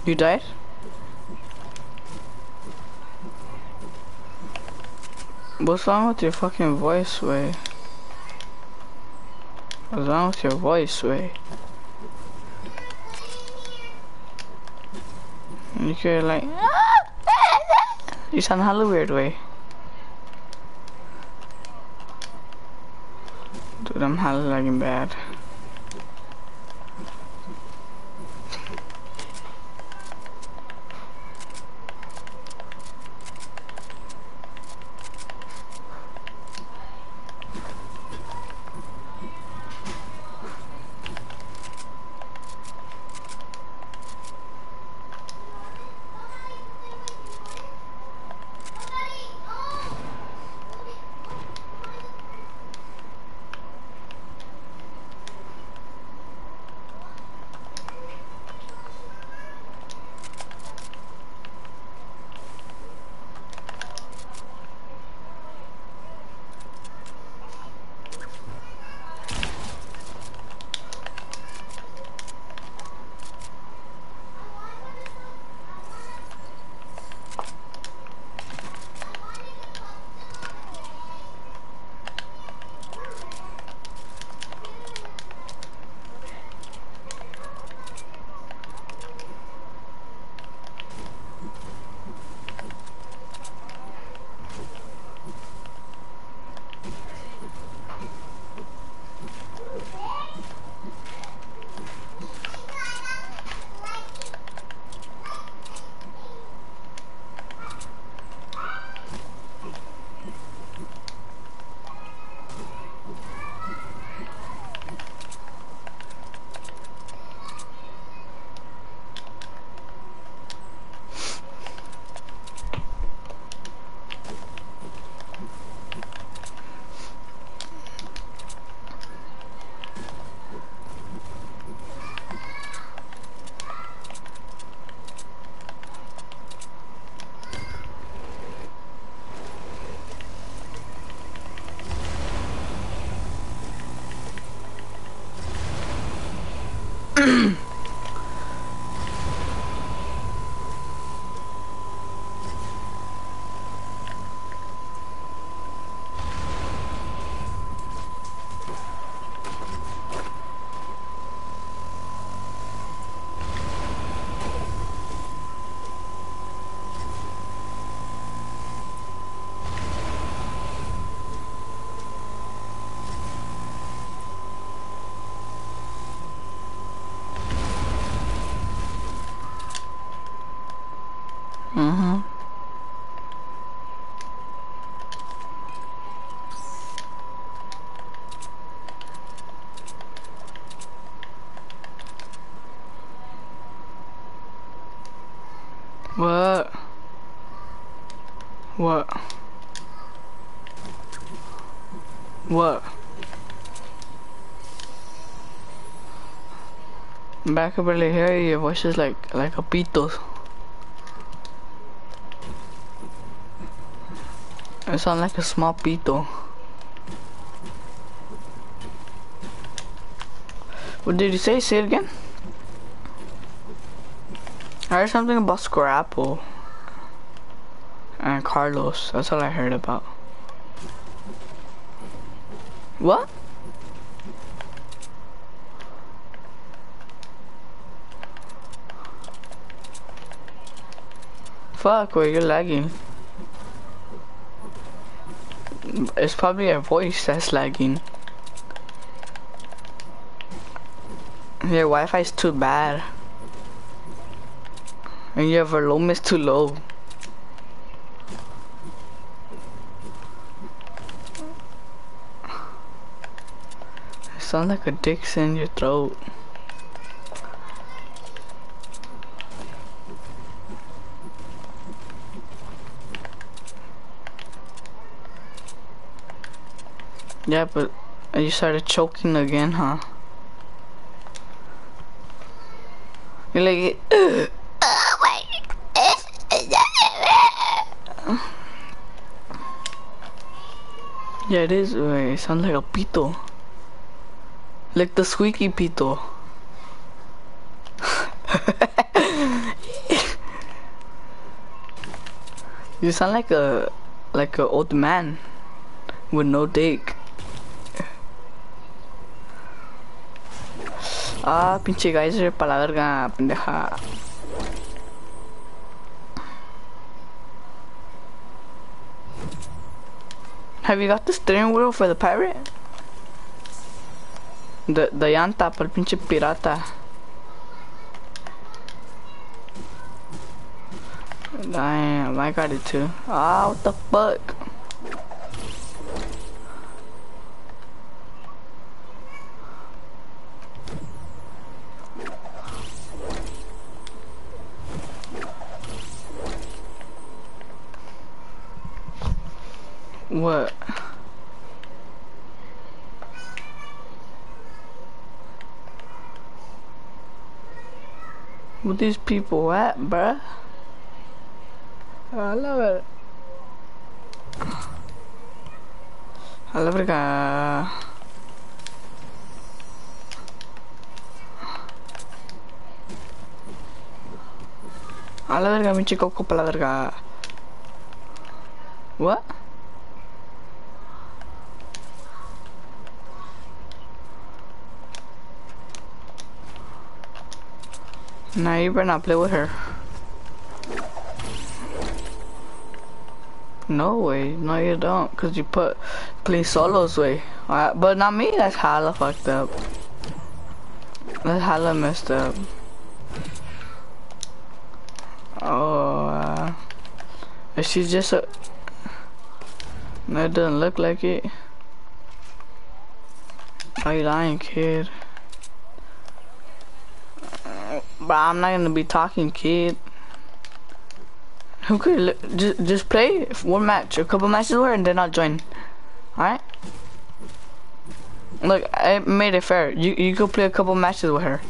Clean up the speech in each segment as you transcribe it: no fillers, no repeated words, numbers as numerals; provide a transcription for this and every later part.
You died? What's wrong with your fucking voice, Way? What's wrong with your voice, Way? You could like... You sound hella weird, Way. Dude, I'm hella lagging bad. What? What? What? Back can barely hear you. Your voice is like a pito. It sounds like a small pito. What did you say? Say it again. I heard something about Scrapple and Carlos. That's all I heard about. What? Fuck, where you're lagging. It's probably your voice that's lagging. Your Wi-Fi is too bad. And your volume is too low. It sounds like a dick's in your throat. Yeah, but you started choking again, huh? You're like, yeah, it is. It sounds like a pito. Like the squeaky pito. You sound like a old man with no dick. Ah, pinche geyser pa' la verga, pendeja. Have you got the steering wheel for the pirate? The llanta para el pinche pirata. Damn, I got it too. Ah, what the fuck? What? What these people at, bruh? I love it. I love it. A la verga, mi chico, copa la verga. What? Nah, you better not play with her. No way, no you don't, cause you play solos way. But not me, that's hella fucked up. That's hella messed up. Oh, she's just a... That doesn't look like it. Why you lying, kid? But I'm not gonna be talking, kid. Who could just play one match, a couple matches with her, and then I'll join. Alright? Look, I made it fair. You could play a couple matches with her.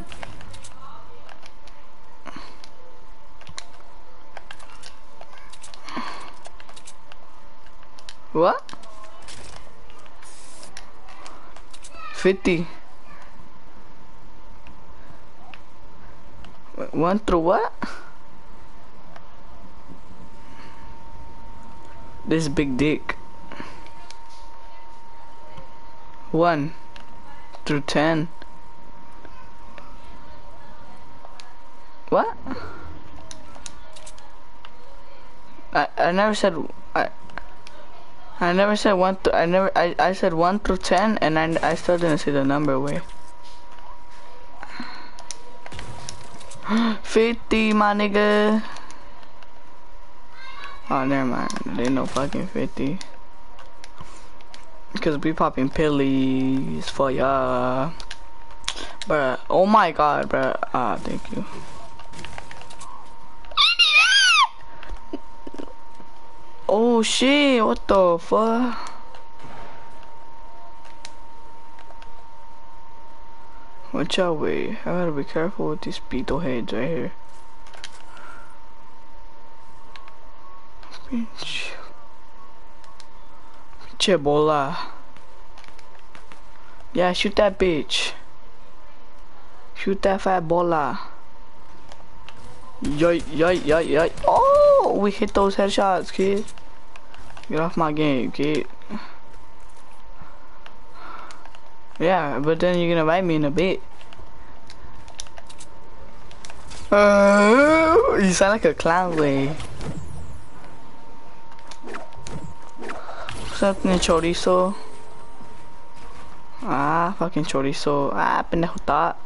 What? 50. 1 through what? This big dick. 1 through 10. What? I never said I never said 1 to I said 1 through 10, and I still didn't see the number. Way 50, my nigga. Oh, never mind. There ain't no fucking 50. Cause we popping pillies for ya, bruh. Oh my god, bruh. Ah, thank you. Oh shit! What the fuck? Watch out, wait. I gotta be careful with these beetle heads right here. Pinche bola. Yeah, shoot that bitch. Shoot that fat bola. Yoy, yoy, yoy, yoy. Oh, we hit those headshots, kid. Get off my game, kid. Yeah, but then you're gonna bite me in a bit. You sound like a clown, way. Fucking chorizo. Ah, fucking chorizo. Ah, pendejo thought.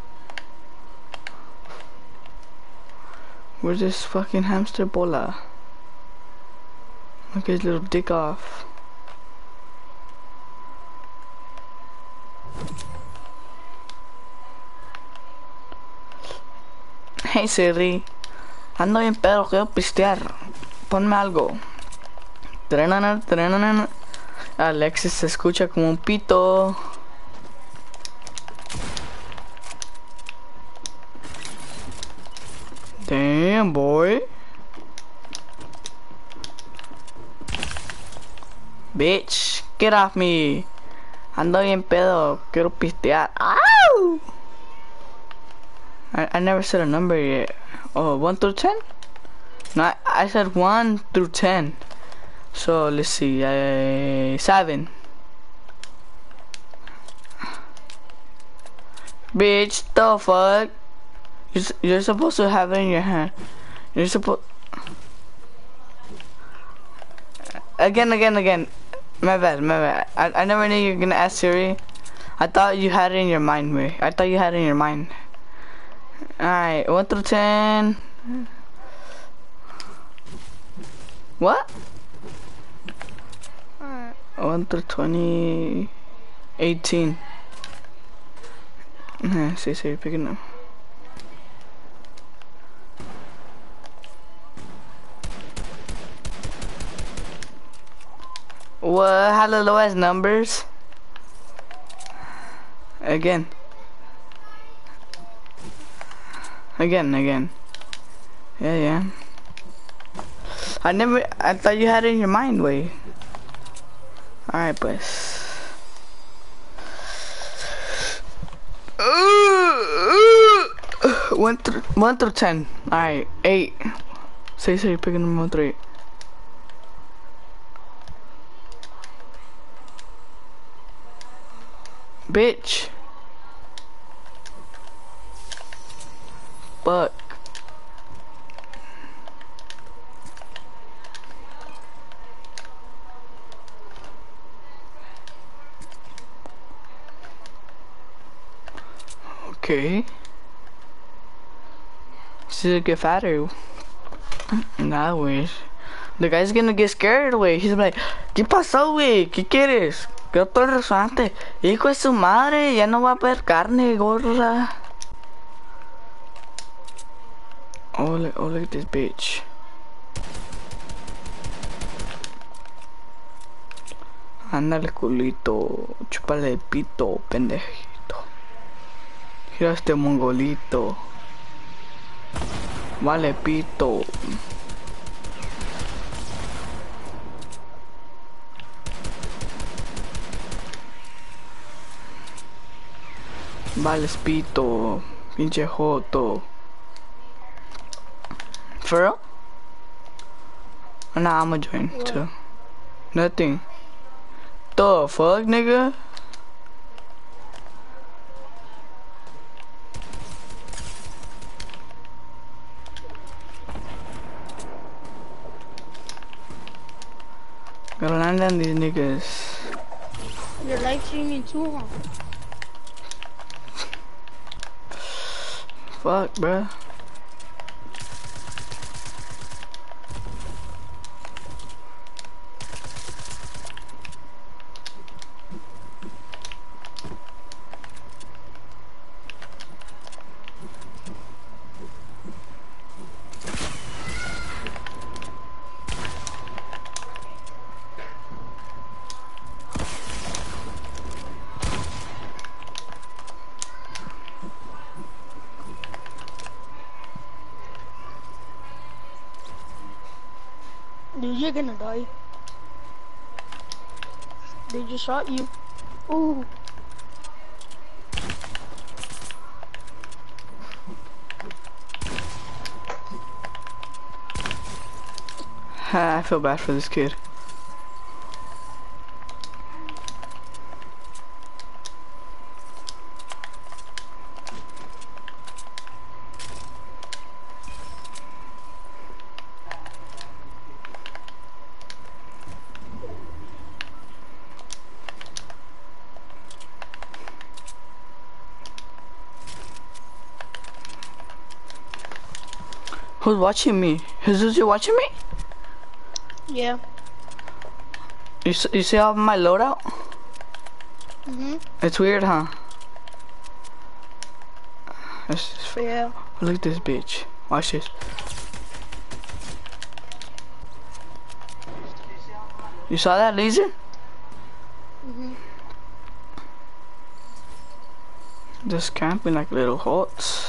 Where's this fucking hamster bola? Look at his little dick off. Hey Siri, ando bien pedo, quiero pistear. Ponme algo. Trenana, trenana. Alexis se escucha como un pito. Damn, boy. Bitch, get off me. Ando bien pedo, quiero pistear. Ow! I never said a number yet. Oh, 1 through 10? No, I said 1 through 10. So let's see, 7. Bitch, the fuck? You're supposed to have it in your hand. You're supposed. Again. My bad. I never knew you were gonna ask Siri. I thought you had it in your mind, Ray. I thought you had it in your mind. Alright, 1 through 10. What? 1 through 20. 18. See, you're picking up. What? How the low as numbers? Again. Yeah. I thought you had it in your mind, way. Alright, pues. 1 through 10. Alright, 8. Say, you're picking number 3. Bitch. Fuck. Okay. She's gonna get fatter. Nah, güey. The guy's gonna get scared, güey. He's like, ¿qué pasó, güey? ¿Qué quieres? Quiero todo el restaurante. Hijo de su madre, ya no va a haber carne, gorda. Oh, look at this bitch. Ándale, culito. Chúpale el pito, pendejito. Mira este mongolito. Vale, pito. Vale, pito. Pinche joto. For real? Nah, I'ma join too. Nothing. The fuck, nigga? Gotta land on these niggas. You're live streaming too, huh? Fuck, bruh. Dude, you're gonna die. They just shot you. Ooh. I feel bad for this kid. Who's watching me? Jesus, you watching me? Yeah. You see all my loadout? It's weird, huh? Yeah. Look at this bitch. Watch this. You saw that laser? Just camping like little huts.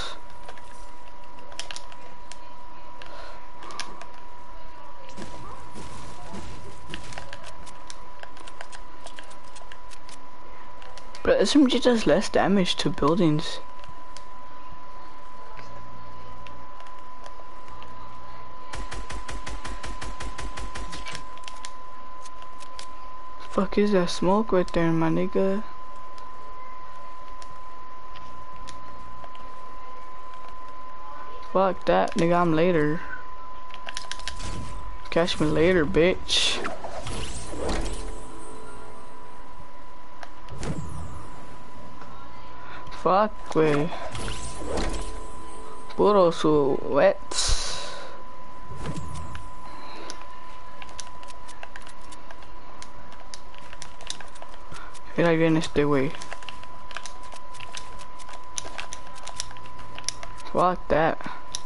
But SMG does less damage to buildings. Fuck is that smoke right there, my nigga? Fuck that, nigga, I'm later. Catch me later, bitch. Fuck, wey. Puro sweats. Mira, ahí viene este wey. Fuck that.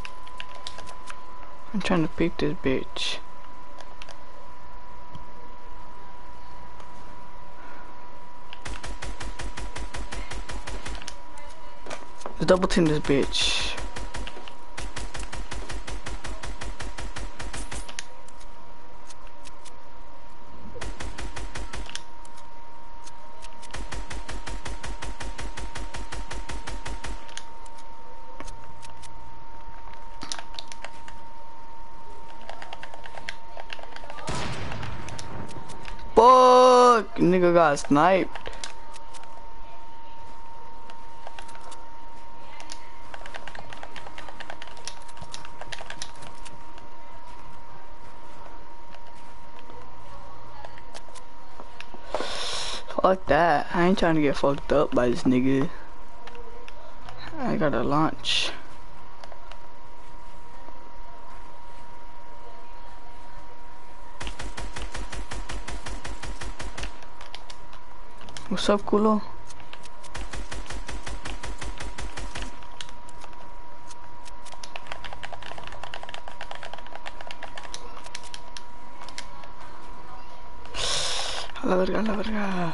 I'm trying to pick this bitch. Let's double team this bitch. Fuck! Nigga got sniped. Fuck that. I ain't trying to get fucked up by this nigga. I gotta launch. What's up, culo? A la verga, a la verga.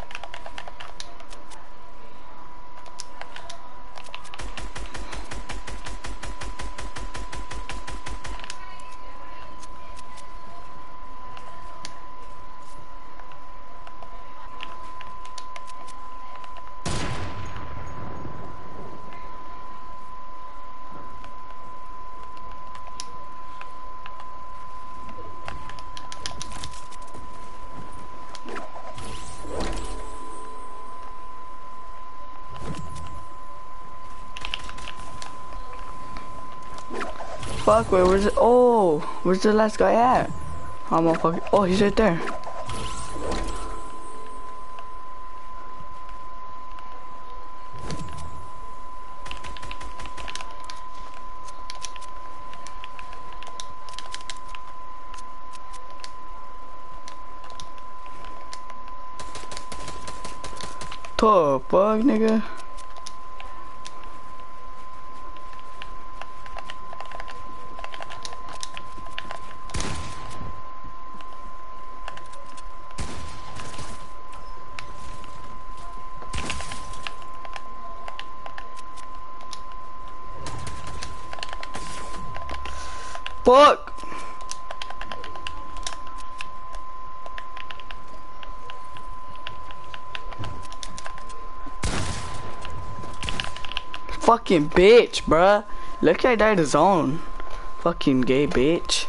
Fuck, wait, where's it? Oh, where's the last guy at? I'm gonna fucking. Oh, he's right there. The fuck, nigga? Fuck! Fucking bitch, bruh. Look, I died his own. Fucking gay bitch.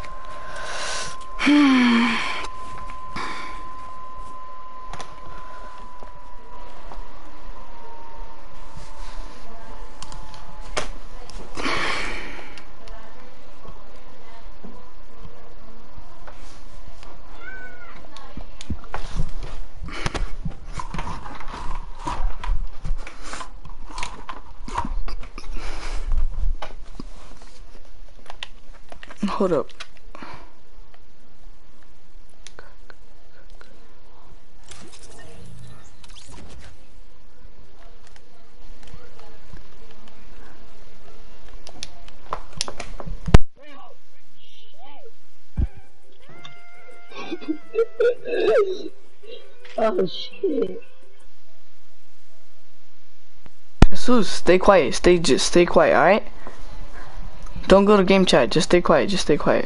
Hold up. Oh shit. Jesus, stay quiet. Just stay quiet, alright? Don't go to game chat. Just stay quiet. Just stay quiet.